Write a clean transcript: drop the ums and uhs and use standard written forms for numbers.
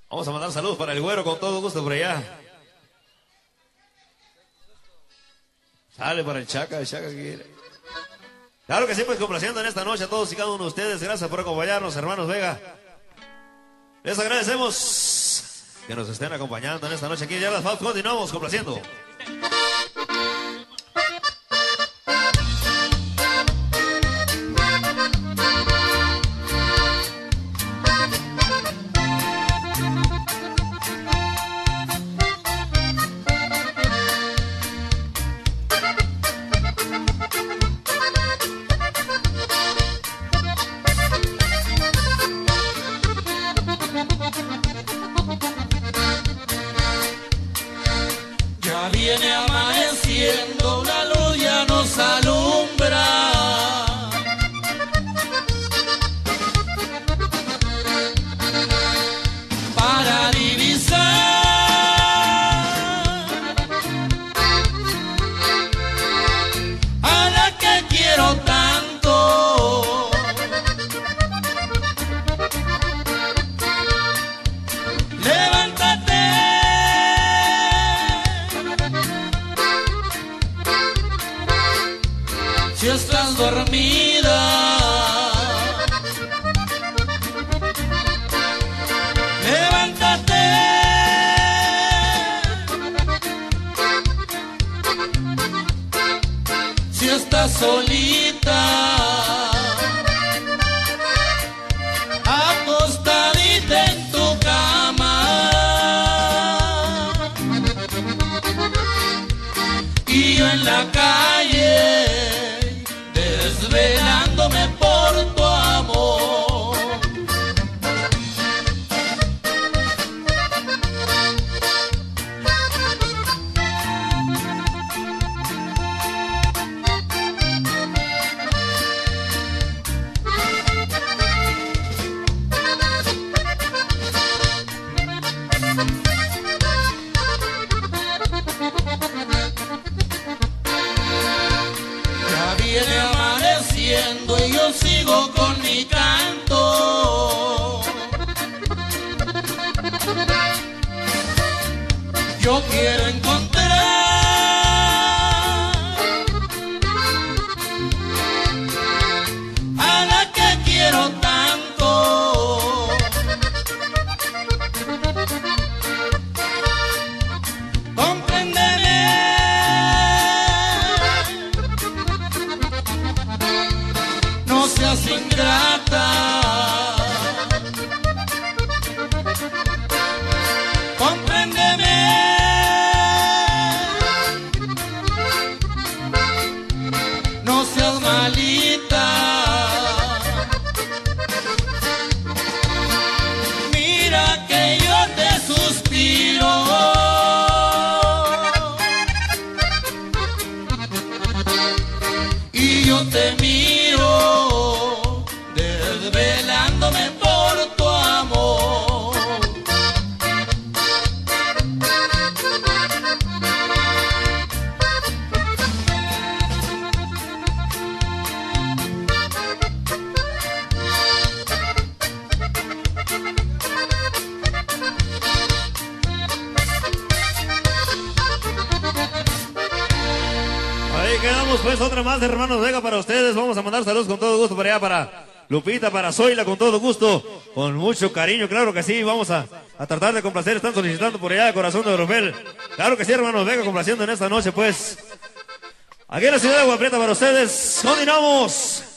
Vamos a mandar saludos para el güero con todo gusto por allá. Sale para el Chaca quiere. Claro que sí, pues complaciendo en esta noche a todos y cada uno de ustedes. Gracias por acompañarnos, hermanos Vega. Les agradecemos que nos estén acompañando en esta noche aquí en Yardas Faust. Continuamos complaciendo. Viene amaneciendo, la luz ya nos alumbra. Para divisar a la que quiero tanto. Levántate. Si estás dormida, levántate. Si estás solita, acostadita en tu cama, y yo en la calle desvelándome por tu amor. Viene amaneciendo y yo sigo con mi canto. Yo quiero encontrar a la que quiero tanto. Compréndeme. No seas ingrata, compréndeme. No seas malita, mira que yo te suspiro y yo te miro, desvelándome por tu amor. Ahí quedamos pues, otra más de hermanos Vega para ustedes. Vamos a mandar saludos con todo gusto para allá, para Lupita, para Zoila, con todo gusto, con mucho cariño, claro que sí. Vamos a tratar de complacer, están solicitando por allá de Corazón de Orofel. Claro que sí, hermanos Vega, complaciendo en esta noche pues. Aquí en la ciudad de Agua Prieta para ustedes. Continuamos.